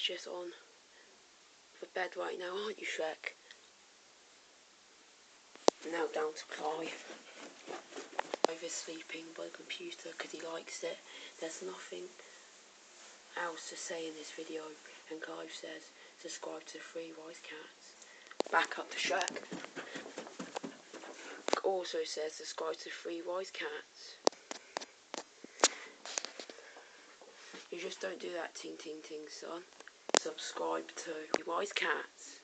just on the bed right now, aren't you, Shrek? Now down to Clive. Clive is sleeping by the computer because he likes it. There's nothing else to say in this video, and Clive says subscribe to the 3 Wise Cats. Back up to Shrek. Also says subscribe to the 3 Wise Cats. You just don't do that ting ting ting, son. Subscribe to 3 Wise Cats.